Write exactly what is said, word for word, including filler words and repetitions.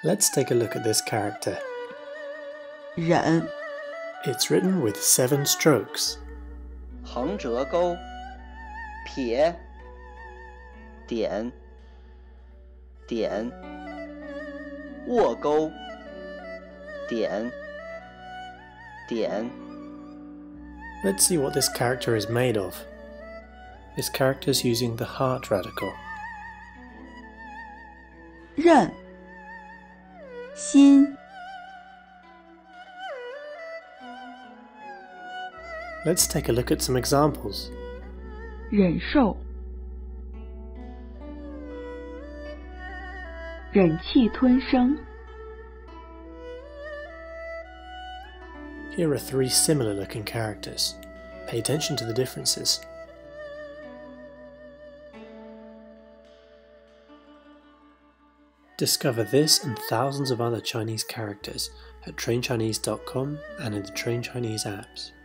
Let's take a look at this character. 忍 It's written with seven strokes. 横折钩，撇，点，点，握钩，点，点。 Let's see what this character is made of. This character is using the heart radical. 任心 Let's take a look at some examples. 忍受忍气吞声 Here are three similar looking characters. Pay attention to the differences. Discover this and thousands of other Chinese characters at train chinese dot com and in the Train Chinese apps.